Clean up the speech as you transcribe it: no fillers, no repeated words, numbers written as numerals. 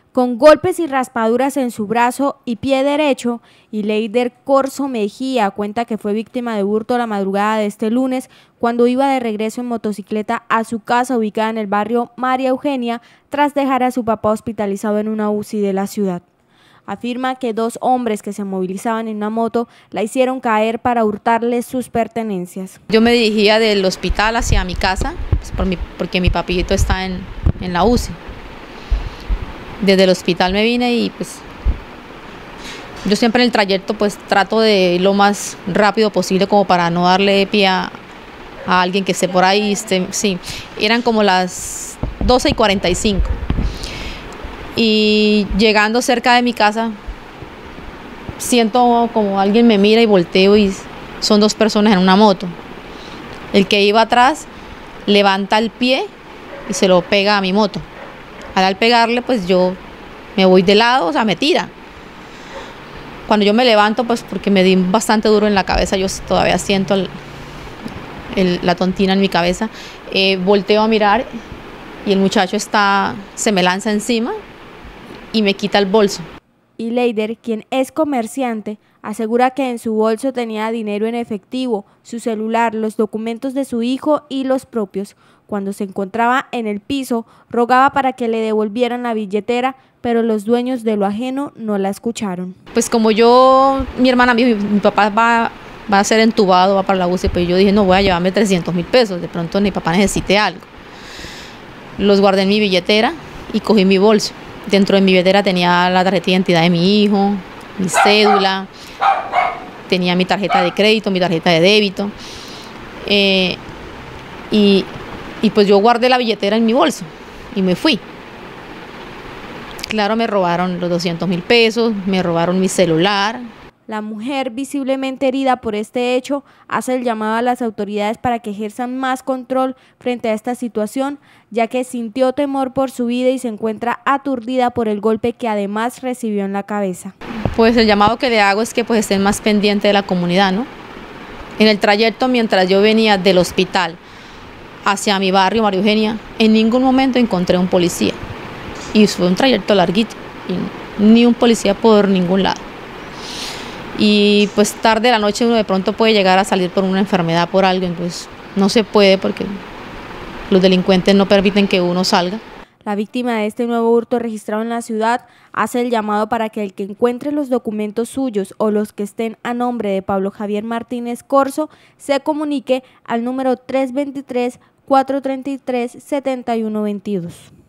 Con golpes y raspaduras en su brazo y pie derecho, Ileider Corzo Mejía cuenta que fue víctima de hurto la madrugada de este lunes cuando iba de regreso en motocicleta a su casa ubicada en el barrio María Eugenia tras dejar a su papá hospitalizado en una UCI de la ciudad. Afirma que dos hombres que se movilizaban en una moto la hicieron caer para hurtarle sus pertenencias. Yo me dirigía del hospital hacia mi casa porque mi papito está en la UCI. Desde el hospital me vine y pues yo siempre en el trayecto pues trato de ir lo más rápido posible como para no darle pie a alguien que esté por ahí. Sí, eran como las 12:45 y llegando cerca de mi casa siento como alguien me mira y volteo y son dos personas en una moto. El que iba atrás levanta el pie y se lo pega a mi moto. Al pegarle, pues yo me voy de lado, o sea, me tira. Cuando yo me levanto, pues porque me di bastante duro en la cabeza, yo todavía siento la tontina en mi cabeza, volteo a mirar y el muchacho se me lanza encima y me quita el bolso. Ileider, quien es comerciante, asegura que en su bolso tenía dinero en efectivo, su celular, los documentos de su hijo y los propios. Cuando se encontraba en el piso, rogaba para que le devolvieran la billetera, pero los dueños de lo ajeno no la escucharon. Pues como mi hermana, mi papá va a ser entubado, va para la UCI, pues yo dije, no, voy a llevarme 300.000 pesos, de pronto mi papá necesite algo. Los guardé en mi billetera y cogí mi bolso. Dentro de mi billetera tenía la tarjeta de identidad de mi hijo, mi cédula, tenía mi tarjeta de crédito, mi tarjeta de débito. Y pues yo guardé la billetera en mi bolso y me fui. Claro, me robaron los 200.000 pesos, me robaron mi celular. La mujer, visiblemente herida por este hecho, hace el llamado a las autoridades para que ejerzan más control frente a esta situación, ya que sintió temor por su vida y se encuentra aturdida por el golpe que además recibió en la cabeza. Pues el llamado que le hago es que pues estén más pendientes de la comunidad, ¿no? En el trayecto, mientras yo venía del hospital hacia mi barrio, María Eugenia, en ningún momento encontré un policía. Y fue un trayecto larguito, y ni un policía por ningún lado. Y pues tarde de la noche uno de pronto puede llegar a salir por una enfermedad, por algo, entonces no se puede porque los delincuentes no permiten que uno salga. La víctima de este nuevo hurto registrado en la ciudad hace el llamado para que el que encuentre los documentos suyos o los que estén a nombre de Pablo Javier Martínez Corzo se comunique al número 323-433-7122.